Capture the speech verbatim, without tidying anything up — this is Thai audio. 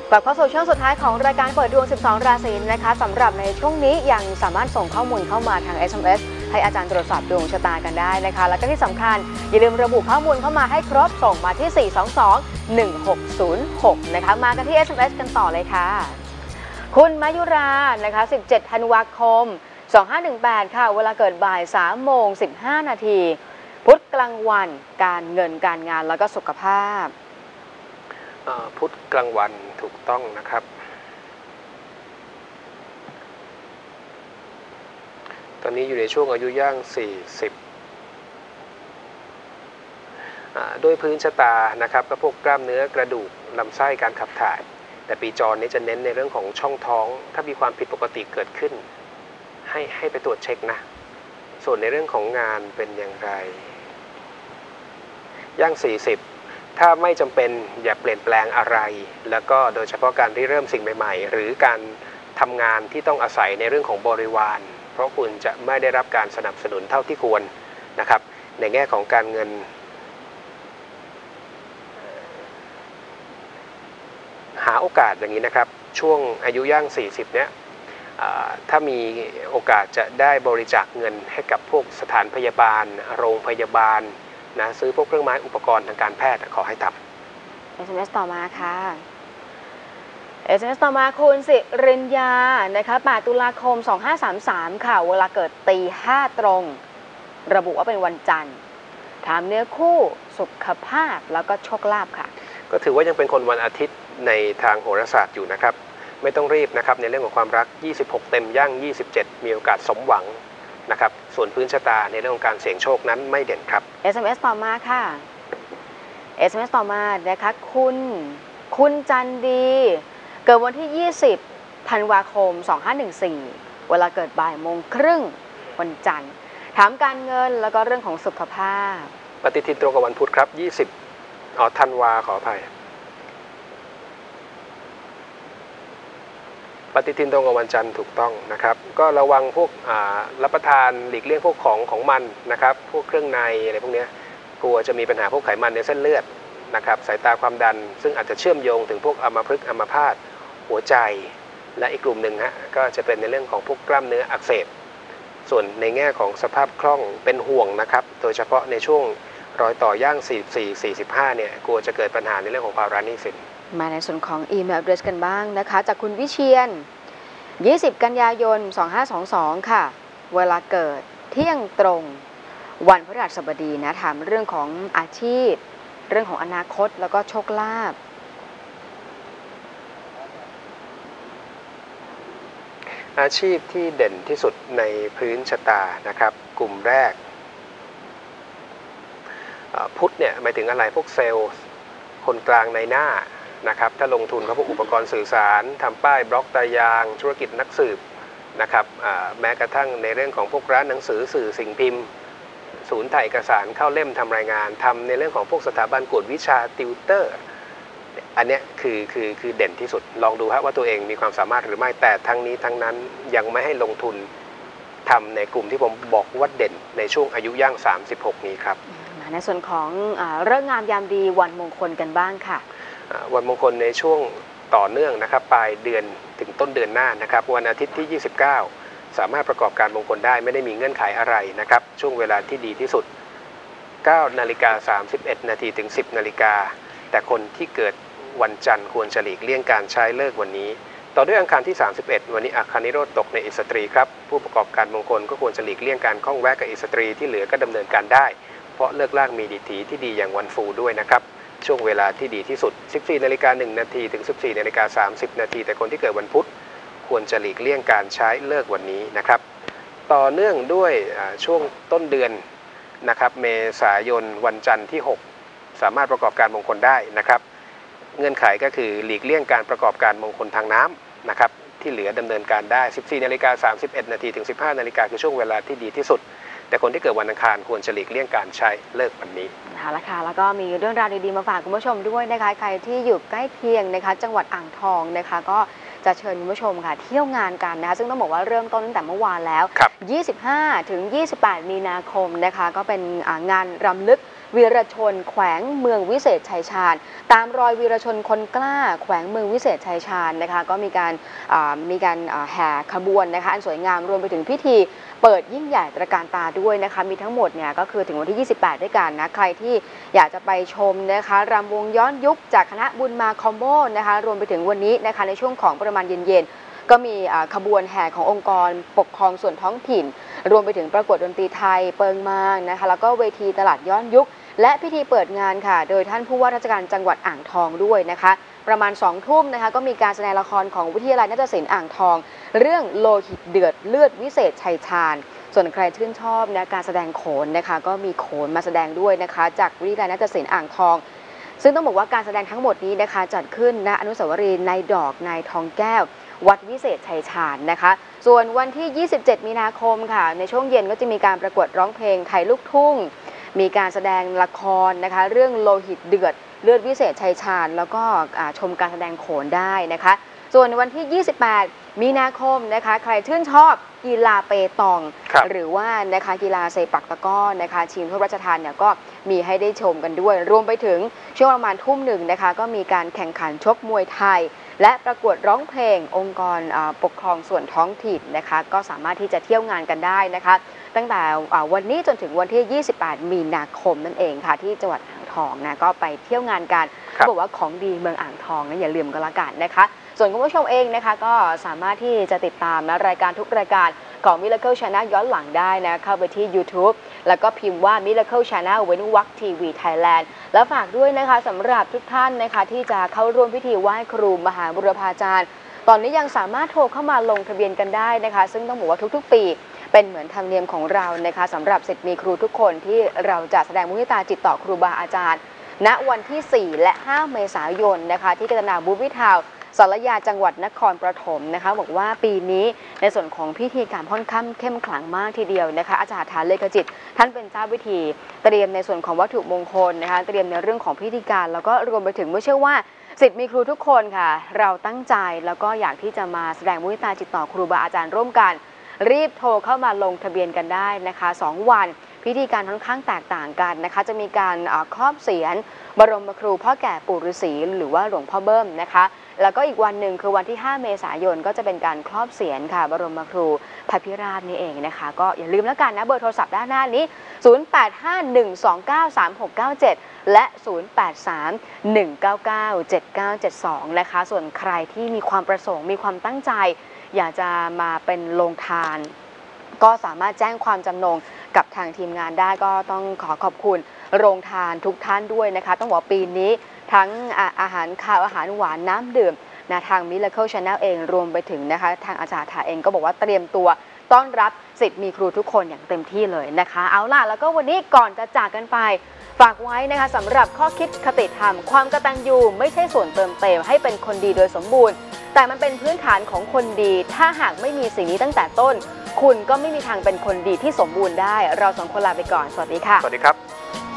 กลับเข้าสู่ช่วงสุดท้ายของรายการเปิดดวงสิบสองราศีนะคะสำหรับในช่วงนี้ยังสามารถส่งข้อมูลเข้ามาทาง เอส เอ็ม เอส ให้อาจารย์ตรวจสอบดวงชะตากันได้นะคะแล้วก็ที่สำคัญอย่าลืมระบุข้อมูลเข้ามาให้ครบส่งมาที่สี่ สอง สอง หนึ่ง หก ศูนย์ หกนะคะมากันที่ เอส เอ็ม เอส กันต่อเลยค่ะคุณมายุรานะคะสิบเจ็ดธันวาคมสองห้าหนึ่งแปดค่ะเวลาเกิดบ่ายสามโมงสิบห้านาทีพุธกลางวันการเงินการงานแล้วก็สุขภาพพุธกลางวันถูกต้องนะครับตอนนี้อยู่ในช่วงอายุย่างสี่สิบด้วยพื้นชะตานะครับก็พวกกล้ามเนื้อกระดูกลำไส้การขับถ่ายแต่ปีจรนี้จะเน้นในเรื่องของช่องท้องถ้ามีความผิดปกติเกิดขึ้นให้ให้ไปตรวจเช็คนะส่วนในเรื่องของงานเป็นอย่างไรย่างสี่สิบถ้าไม่จำเป็นอย่าเปลี่ยนแปลงอะไรแล้วก็โดยเฉพาะการที่เริ่มสิ่งใหม่ๆหรือการทำงานที่ต้องอาศัยในเรื่องของบริวารเพราะคุณจะไม่ได้รับการสนับสนุนเท่าที่ควรนะครับในแง่ของการเงินหาโอกาสอย่างนี้นะครับช่วงอายุย่างสี่สิบเนี้ยถ้ามีโอกาสจะได้บริจาคเงินให้กับพวกสถานพยาบาลโรงพยาบาลนะซื้อพวกเครื่องไม้อุปกรณ์ทางการแพทย์ขอให้ทำเอส เอ็ม เอส ต่อมาค่ะ เอส เอ็ม เอส ต่อมาคุณสิริญญานะคะแปดตุลาคมสองห้าสามสามค่ะเวลาเกิดตีห้าตรงระบุว่าเป็นวันจันทร์ถามเนื้อคู่สุขภาพแล้วก็โชคลาภค่ะก็ถือว่ายังเป็นคนวันอาทิตย์ในทางโหราศาสตร์อยู่นะครับไม่ต้องรีบนะครับในเรื่องของความรักยี่สิบหกเต็มย่างยี่สิบเจ็ดมีโอกาสสมหวังนะครับส่วนพื้นชะตาในเรื่องของการเสี่ยงโชคนั้นไม่เด่นครับเอส เอ็ม เอส ต่อมาค่ะ เอส เอ็ม เอส ต่อมานะคะคุณคุณจันดีเกิดวันที่ยี่สิบธันวาคมสองห้าหนึ่งสี่เวลาเกิดบ่ายโมงครึ่งวันจันทร์ถามการเงินแล้วก็เรื่องของสุขภาพปฏิทินตรงกับวันพุธครับยี่สิบอ๋อธันวาขออภัยปฏิทินตรงกับวันจันทร์ถูกต้องนะครับก็ระวังพวกรับประทานหลีกเลี่ยงพวกของของมันนะครับพวกเครื่องในอะไรพวกนี้กลัวจะมีปัญหาพวกไขมันในเส้นเลือดนะครับสายตาความดันซึ่งอาจจะเชื่อมโยงถึงพวกอัมพฤกษ์อัมพาตหัวใจและอีกกลุ่มหนึ่งฮะก็จะเป็นในเรื่องของพวกกล้ามเนื้ออักเสบส่วนในแง่ของสภาพคล่องเป็นห่วงนะครับโดยเฉพาะในช่วงรอยต่อย่างสี่สิบสี่ สี่สิบห้าเนี่ยกลัวจะเกิดปัญหาในเรื่องของภาระหนี้สินมาในส่วนของอีเมล address กันบ้างนะคะจากคุณวิเชียรยี่สิบกันยายนสองห้าสองสองค่ะเวลาเกิดเที่ยงตรงวันพฤหัสบดีนะถามเรื่องของอาชีพเรื่องของอนาคตแล้วก็โชคลาภอาชีพที่เด่นที่สุดในพื้นชะตานะครับกลุ่มแรกพุทธเนี่ยหมายถึงอะไรพวกเซลล์คนกลางในหน้านะครับถ้าลงทุนกับพวกอุปกรณ์สื่อสารทำป้ายบล็อกตายางธุรกิจนักสืบนะครับแม้กระทั่งในเรื่องของพวกร้านหนังสือสื่อสิ่งพิมพ์ศูนย์ถ่ายเอกสารเข้าเล่มทำรายงานทำในเรื่องของพวกสถาบันกวดวิชาติวเตอร์อันนี้คือคือคือเด่นที่สุดลองดูฮะว่าตัวเองมีความสามารถหรือไม่แต่ทั้งนี้ทั้งนั้นยังไม่ให้ลงทุนทำในกลุ่มที่ผมบอกว่าเด่นในช่วงอายุย่างสามสิบหกนี้ครับในส่วนของฤกษ์งามยามดีวันมงคลกันบ้างค่ะวันมงคลในช่วงต่อเนื่องนะครับปลายเดือนถึงต้นเดือนหน้านะครับวันอาทิตย์ที่ยี่สิบเก้าสามารถประกอบการมงคลได้ไม่ได้มีเงื่อนไขอะไรนะครับช่วงเวลาที่ดีที่สุดเก้านาฬิกาสามสิบเอ็ดนาทีถึงสิบนาฬิกาแต่คนที่เกิดวันจันทร์ควรจะหลีกเลี่ยงการใช้เลิกวันนี้ต่อด้วยอังคารที่สามสิบเอ็ดวันนี้อัคนิโรธตกในอิสตรีครับผู้ประกอบการมงคลก็ควรจะหลีกเลี่ยงการข้องแวะกับอิสตรีที่เหลือก็ดำเนินการได้เพราะเลิกลากมีดีถีที่ดีอย่างวันฟูด้วยนะครับช่วงเวลาที่ดีที่สุดสิบสี่นาฬิกาหนึ่งนาทีถึงสิบสี่นาฬิกาสามสิบนาทีแต่คนที่เกิดวันพุธควรจะหลีกเลี่ยงการใช้เลิกวันนี้นะครับต่อเนื่องด้วยช่วงต้นเดือนนะครับเมษายนวันจันทร์ที่หกสามารถประกอบการมงคลได้นะครับเงื่อนไขก็คือหลีกเลี่ยงการประกอบการมงคลทางน้ำนะครับที่เหลือดำเนินการได้สิบสี่นาฬิกาสามสิบเอ็ดนาทีถึงสิบห้านาฬิกาคือช่วงเวลาที่ดีที่สุดแต่คนที่เกิดวันอังคารควรจะหลีกเลี่ยงการใช้เลิกวันนี้เอาละค่ะแล้วก็มีเรื่องราวดีๆมาฝากคุณผู้ชมด้วยนะคะใครที่อยู่ใกล้เคียงนะคะจังหวัดอ่างทองนะคะก็จะเชิญคุณผู้ชมค่ะเที่ยวงานกันนะคะซึ่งต้องบอกว่าเริ่มต้นตั้งแต่เมื่อวานแล้วยี่สิบห้าถึงยี่สิบแปดมีนาคมนะคะก็เป็นงานรำลึกวีรชนแขวงเมืองวิเศษชัยชาญตามรอยวีรชนคนกล้าแขวงเมืองวิเศษชัยชาญนะคะก็มีการมีการแห่ขบวนนะคะอันสวยงามรวมไปถึงพิธีเปิดยิ่งใหญ่ตระการตาด้วยนะคะมีทั้งหมดเนี่ยก็คือถึงวันที่ยี่สิบแปดด้วยกันนะใครที่อยากจะไปชมนะคะรำวงย้อนยุคจากคณะบุญมาคอมโบนะคะรวมไปถึงวันนี้นะคะในช่วงของประมาณเย็นๆก็มีขบวนแห่ขององค์กรปกครองส่วนท้องถิ่นรวมไปถึงประกวดดนตรีไทยเปิงมางนะคะแล้วก็เวทีตลาดย้อนยุคและพิธีเปิดงานค่ะโดยท่านผู้ว่าราชการจังหวัดอ่างทองด้วยนะคะประมาณสองทุ่มนะคะก็มีการแสดงละครของวิทยาลัยนาฏศิลป์อ่างทองเรื่องโลหิตเดือดเลือดวิเศษชัยชาญส่วนใครชื่นชอบนะการแสดงโขนนะคะก็มีโขนมาแสดงด้วยนะคะจากวิทยาลัยนาฏศิลป์อ่างทองซึ่งต้องบอกว่าการแสดงทั้งหมดนี้นะคะจัดขึ้นณอนุสาวรีย์นายดอกนายทองแก้ววัดวิเศษชัยชาญนะคะส่วนวันที่ยี่สิบเจ็ดมีนาคมค่ะในช่วงเย็นก็จะมีการประกวดร้องเพลงไทยลูกทุ่งมีการแสดงละครนะคะเรื่องโลหิตเดือดเลือดวิเศษชัยชาญแล้วก็ชมการแสดงโขนได้นะคะส่วนวันที่ยี่สิบแปดมีนาคมนะคะใครชื่นชอบกีฬาเปตองหรือว่านะคะกีฬาเซปักตะก้อนะคะชิงถ้วยพระราชทานเนี่ยก็มีให้ได้ชมกันด้วยรวมไปถึงช่วงประมาณทุ่มหนึ่งนะคะก็มีการแข่งขันชกมวยไทยและประกวดร้องเพลงองค์กรปกครองส่วนท้องถิ่นนะคะก็สามารถที่จะเที่ยวงานกันได้นะคะตั้งแต่วันนี้จนถึงวันที่ยี่สิบแปดมีนาคมนั่นเองค่ะที่จังหวัดอ่างทองนะก็ไปเที่ยวงานกันบอกว่าของดีเมืองอ่างทองนะอย่าลืมกันละกันนะคะส่วนคุณผู้ชมเองนะคะก็สามารถที่จะติดตามนะรายการทุกรายการของ Miracle Channel ย้อนหลังได้นะเข้าไปที่ YouTube แล้วก็พิมพ์ว่า Miracle Channel เว้นวรรคทีวีไทยแลนด์แล้วฝากด้วยนะคะสำหรับทุกท่านนะคะที่จะเข้าร่วมพิธีไหว้ครูมหาบุรพาจารย์ตอนนี้ยังสามารถโทรเข้ามาลงทะเบียนกันได้นะคะซึ่งต้องบอกว่าทุกๆปีเป็นเหมือนธรรมเนียมของเรานะคะสำหรับศิษย์มีครูทุกคนที่เราจะแสดงมุทิตาจิตต่อครูบาอาจารย์ณวันที่สี่และห้าเมษายนนะคะที่กัตนาบูวิทาวสารยาจังหวัดนครปฐมนะคะบอกว่าปีนี้ในส่วนของพิธีการค่อนข้างเข้มขลังมากทีเดียวนะคะอาจารย์ฐานเลขจิตท่านเป็นเจ้าพิธีเตรียมในส่วนของวัตถุมงคลนะคะเตรียมในเรื่องของพิธีการแล้วก็รวมไปถึงเมื่อเชื่อว่าศิษย์มีครูทุกคนค่ะเราตั้งใจแล้วก็อยากที่จะมาแสดงมุทิตาจิตต่อครูบาอาจารย์ร่วมกันรีบโทรเข้ามาลงทะเบียนกันได้นะคะสองวันพิธีการค่อนข้างแตกต่างกันนะคะจะมีการครอบเสียรบรมครูพ่อแก่ปู่ฤาษีหรือว่าหลวงพ่อเบิ้มนะคะแล้วก็อีกวันหนึ่งคือวันที่ห้าเมษายนก็จะเป็นการครอบเสียรค่ะบรมครูพระพิราบนี่เองนะคะก็อย่าลืมแล้วกันนะเบอร์โทรศัพท์ด้านหน้านี้ศูนย์ แปด ห้า หนึ่ง สอง เก้า สาม หก เก้า เจ็ดและศูนย์ แปด สาม หนึ่ง เก้า เก้า เจ็ด เก้า เจ็ด สองนะคะส่วนใครที่มีความประสงค์มีความตั้งใจอยากจะมาเป็นโรงทานก็สามารถแจ้งความจำนงกับทางทีมงานได้ก็ต้องขอขอบคุณโรงทานทุกท่านด้วยนะคะต้องบอกปีนี้ทั้งอาหารข้าวอาหารหวานน้ำดื่มนะทาง Miracle Channel เองรวมไปถึงนะคะทางอาจารย์ถาเองก็บอกว่าเตรียมตัวต้อนรับศิษย์มีครูทุกคนอย่างเต็มที่เลยนะคะเอาล่ะแล้วก็วันนี้ก่อนจะจากกันไปฝากไว้นะคะสำหรับข้อคิดคติธรรมความกตัญญูไม่ใช่ส่วนเติมเต็มให้เป็นคนดีโดยสมบูรณ์แต่มันเป็นพื้นฐานของคนดีถ้าหากไม่มีสิ่งนี้ตั้งแต่ต้นคุณก็ไม่มีทางเป็นคนดีที่สมบูรณ์ได้เราสองคนลาไปก่อนสวัสดีค่ะสวัสดีครับ